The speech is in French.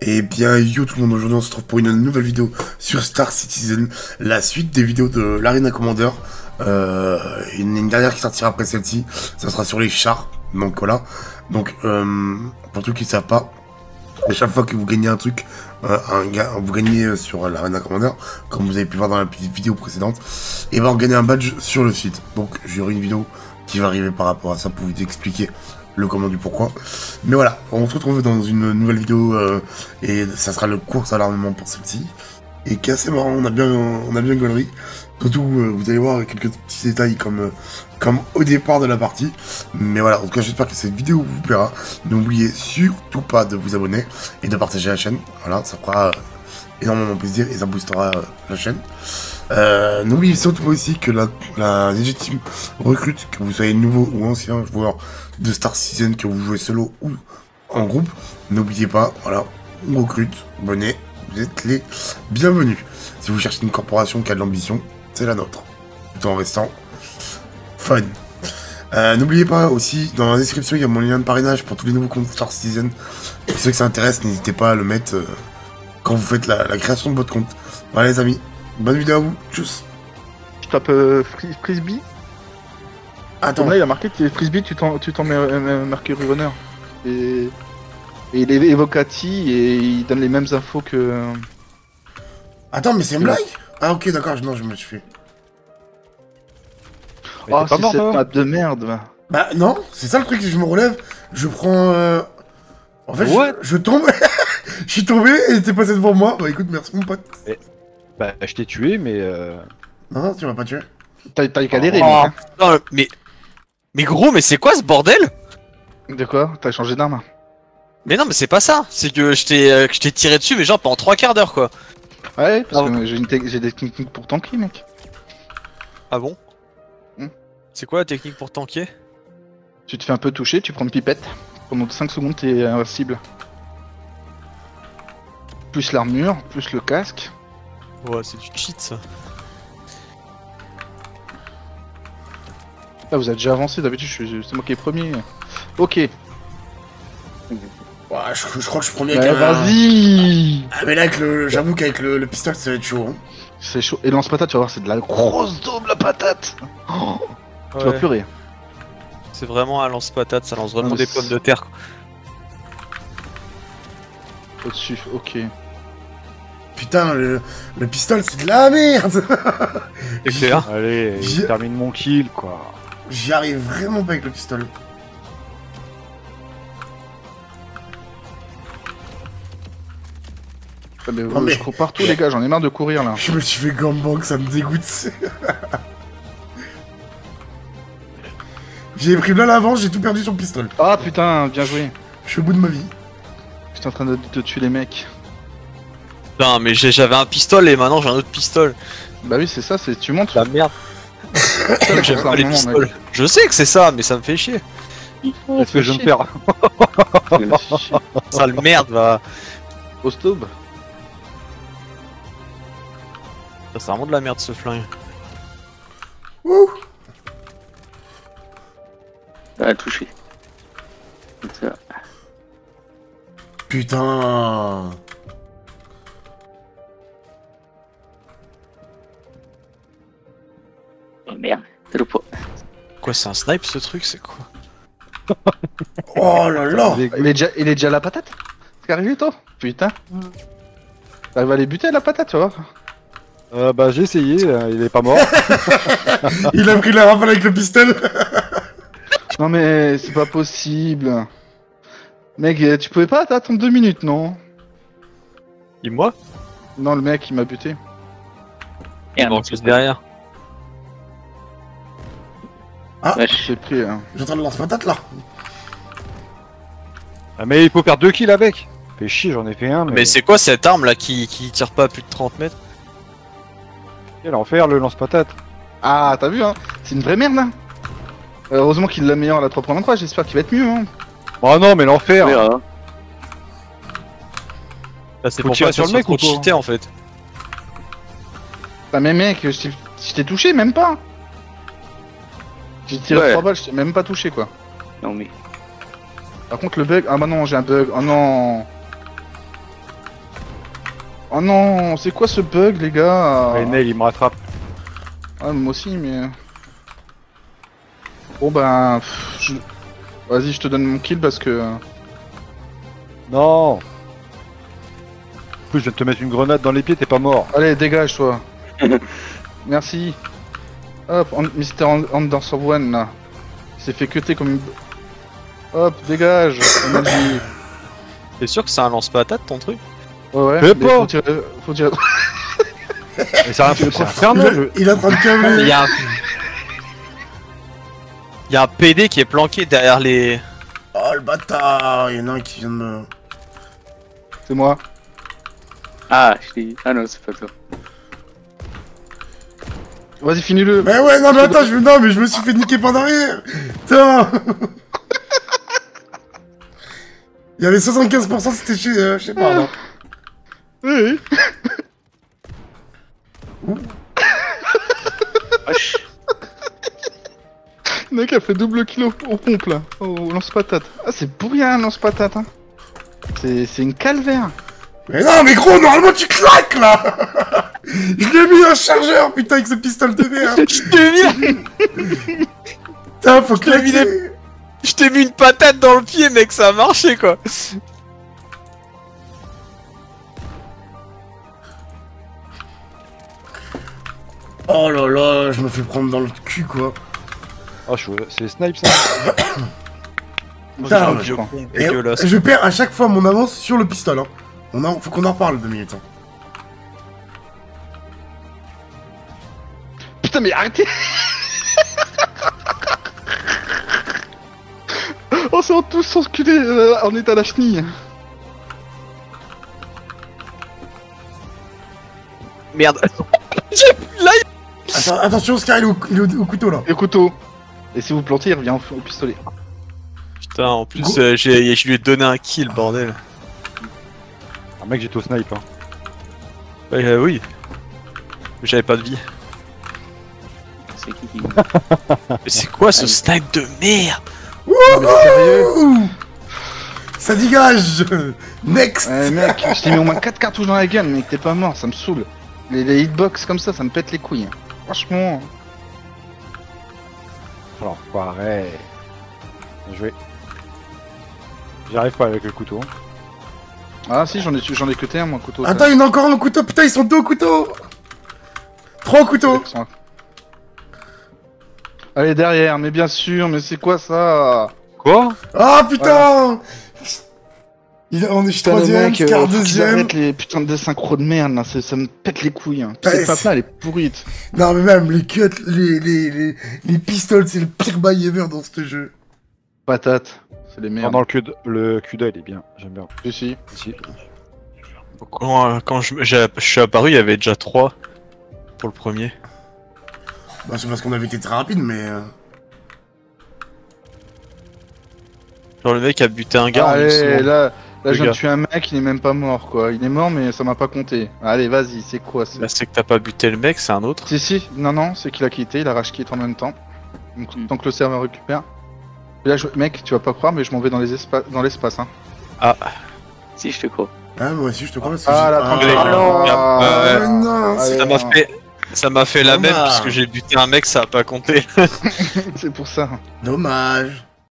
Et bien yo tout le monde, aujourd'hui on se retrouve pour une nouvelle vidéo sur Star Citizen, la suite des vidéos de l'Arena Commander. Une dernière qui sortira après celle-ci, ça sera sur les chars, donc voilà. Donc pour ceux qui ne savent pas, à chaque fois que vous gagnez un truc, vous gagnez sur l'Arena Commander, comme vous avez pu voir dans la petite vidéo précédente, et ben on gagne un badge sur le site. Donc j'aurai une vidéo qui va arriver par rapport à ça pour vous expliquer le comment du pourquoi. Mais voilà, on se retrouve dans une nouvelle vidéo et ça sera le course à l'armement pour celle-ci. Et qui est assez marrant, on a bien gaulerie. Surtout, vous allez voir quelques petits détails comme au départ de la partie. Mais voilà, en tout cas, j'espère que cette vidéo vous plaira. N'oubliez surtout pas de vous abonner et de partager la chaîne. Voilà, ça fera énormément plaisir et ça boostera la chaîne. N'oubliez surtout pas aussi que la Ninja Team recrute, que vous soyez nouveau ou ancien joueur de Star Citizen, que vous jouez solo ou en groupe. N'oubliez pas, voilà, on recrute, abonnez, vous êtes les bienvenus. Si vous cherchez une corporation qui a de l'ambition, c'est la nôtre, tout en restant fun. N'oubliez pas aussi, dans la description, il y a mon lien de parrainage pour tous les nouveaux comptes Star Citizen. Pour ceux que ça intéresse, n'hésitez pas à le mettre quand vous faites la création de votre compte. Voilà les amis, bonne vidéo à vous, tchuss. Je tape Frisbee. Attends. Là il a marqué que Frisbee tu t'en mets Mercury Runner. Et il est Evocati et il donne les mêmes infos que... Attends, mais c'est une blague? Ah ok, d'accord, non, je me suis fait. Oh, c'est cette map de merde. Bah non, c'est ça le truc, je me relève, je prends... En fait, je tombe, je suis tombé et t'es passé devant moi. Bah écoute, merci mon pote. Bah je t'ai tué, mais Non, tu m'as pas tué. T'as galéré, oh, mec. non, mais gros, mais c'est quoi ce bordel? De quoi? T'as changé d'arme? Mais non, mais c'est pas ça. C'est que je t'ai tiré dessus, mais genre pendant 3 quarts d'heure, quoi. Ouais, parce que j'ai des techniques pour tanker, mec. Ah bon? C'est quoi la technique pour tanker? Tu te fais un peu toucher, tu prends une pipette. Pendant 5 secondes, t'es invincible. Plus l'armure, plus le casque. Ouais, c'est du cheat, ça. Là, vous avez déjà avancé, d'habitude, c'est moi qui est premier. Ok. Ouais, je crois que je prends bien Bah, vas-y. Ah mais là, j'avoue qu'avec le pistolet, ça va être chaud. Hein. C'est chaud. Et lance-patate, tu vas voir, c'est de la grosse daube, la patate. Oh, tu vas pleurer. C'est vraiment un lance-patate, ça lance vraiment Ah, des pommes de terre, quoi. Au-dessus, ok. Putain, le pistolet, c'est de la merde. C'est clair. allez, je termine mon kill, quoi. J'y arrive vraiment pas avec le pistolet. Je cours partout, les gars, j'en ai marre de courir là. Je me suis fait gangbang, ça me dégoûte. J'ai pris plein l'avance, j'ai tout perdu sur le pistolet. Ah putain, bien joué. Je suis au bout de ma vie. J'étais en train de tuer les mecs. Putain, mais j'avais un pistolet et maintenant j'ai un autre pistolet. Bah oui, c'est ça, c'est tu montes. La merde. J'aime pas les pistolets. Je sais que c'est ça, mais ça me fait chier. Est-ce que je me perds? Sale merde, va. Ostob. C'est vraiment de la merde ce flingue. Ouh. Ah, touché. Ça. Putain. Oh merde, c'est le poids. Quoi, c'est un snipe ce truc, c'est quoi? Oh là là. Il est déjà à la patate? C'est arrivé toi? Putain. T'arrives à les buter à la patate, tu vois? Bah j'ai essayé, il est pas mort. Il a pris la rafale avec le pistolet. Non mais c'est pas possible. Mec, tu pouvais pas attendre 2 minutes, non? Et moi? Non, le mec il m'a buté. Il est juste derrière. Ah, Ouais, J'ai pris. j'entends le lance-patate là. Ah, mais il faut faire 2 kills avec. Fait chier, j'en ai fait un. Mais c'est quoi cette arme là qui tire pas à plus de 30 mètres? Quel enfer le lance-patate. Ah, t'as vu, hein? C'est une vraie merde, là. Heureusement qu'il l'améliore à la 3.23, j'espère qu'il va être mieux, hein. Oh non, mais l'enfer. hein. Là, c'est Faut pour tirer pas sur le mec trop ou quoi cheater en fait. Ah mais mec, je t'ai touché, même pas. J'ai tiré 3 balles, je t'ai même pas touché, quoi. Non mais... Par contre, le bug... Ah bah non, j'ai un bug. Oh non. Oh non, c'est quoi ce bug, les gars? Ouais, Nail, il me rattrape. Ah, moi aussi, mais... Bon, ben... Vas-y, je te donne mon kill parce que... Non. En plus, je viens de te mettre une grenade dans les pieds, t'es pas mort. Allez, dégage, toi. Merci. Hop, Mr. Anderson One, là. Il s'est fait cuter comme une... Hop, dégage. Énergie. T'es sûr que c'est un lance-patate ton truc? Ouais, Mais mais pas. faut tirer... Mais c'est infernal. Il est en train de Il câbler. y a un... Il y a un PD qui est planqué derrière les... Oh le bâtard, il y en a un qui vient de me... C'est moi. Ah, je t'ai... Ah non, c'est pas toi. Vas-y, finis-le. Mais ouais, non mais attends, non mais je me suis fait niquer par derrière. Putain. Il y avait 75%, c'était chez... je sais pas, non. Oui. Wesh. Le mec a fait double kilo au pompe, là. Au lance-patate. Ah, c'est pour rien, un lance-patate, hein. C'est une calvaire. Mais non mais gros, normalement tu claques là. Je lui ai mis un chargeur, putain, avec ce pistolet de merde. Putain, faut t'ai mis claquer. Je t'ai mis une patate dans le pied, mec, ça a marché, quoi. Oh là là, je me fais prendre dans le cul quoi. Oh, c'est les snipes, ça. Putain, je crois. Et Dégueulasse. je perds à chaque fois mon avance sur le pistolet. Hein. Faut qu'on en reparle 2 minutes. Hein. Putain, mais arrêtez. On s'est tous enculés, on est à la chenille. Merde. J'ai plus là. Attends, attention, Oscar, il est au couteau là. Et couteau. Et si vous plantez, il revient au pistolet. Putain, en plus, Go. je lui ai donné un kill, bordel. Ah, mec, j'étais au snipe. Hein. Ouais, oui. J'avais pas de vie. C'est qui Mais c'est quoi ce snipe de merde? Mais sérieux? Ouh. Ça dégage. Next. Ouais, mec, je t'ai mis au moins 4 cartouches dans la gueule, mec, t'es pas mort, ça me saoule. Les hitbox comme ça me pète les couilles. Hein. Franchement. Alors, pareil. Bien joué. J'arrive pas avec le couteau. Ah si, j'en ai cuté un, moi, couteau. Attends, il y en a encore un au couteau. Putain, ils sont 2 au couteau. 3 au couteau. Allez, derrière, mais bien sûr, mais c'est quoi ça? Quoi? Ah putain. On est Putain, le troisième, mec, Scar faut qu'ils deuxième. arrêtent les putains de désynchros de merde, là, ça me pète les couilles. Hein. Ouais, Cette map-là, elle est pourrite. Non mais même les cuts, les pistoles, c'est le pire bail ever dans ce jeu. Patate, c'est les Non, merdes. dans le Cuda, il est bien. J'aime bien. Si, si. Ici. Quand je suis apparu, il y avait déjà 3 pour le premier. Bah c'est parce qu'on avait été très rapide mais... Genre le mec a buté un gars en une Allez, seconde. là je viens de gars. tuer un mec, il est même pas mort, quoi. Il est mort, mais ça m'a pas compté. Allez, vas-y, c'est quoi ça? Là c'est que t'as pas buté le mec, c'est un autre. Si, si, non, c'est qu'il a quitté, il a rage quitté en même temps. Donc, tant que le serveur récupère. Et là, mec, tu vas pas croire, mais je m'en vais dans l'espace, hein. Si, je te crois. Ah moi aussi je te crois parce que Ah, j'ai- la tranquille. non. Ah, non, Allez, Ça m'a non. fait... Ça m'a fait la même Dommage. puisque j'ai buté un mec, ça a pas compté. C'est pour ça. Dommage.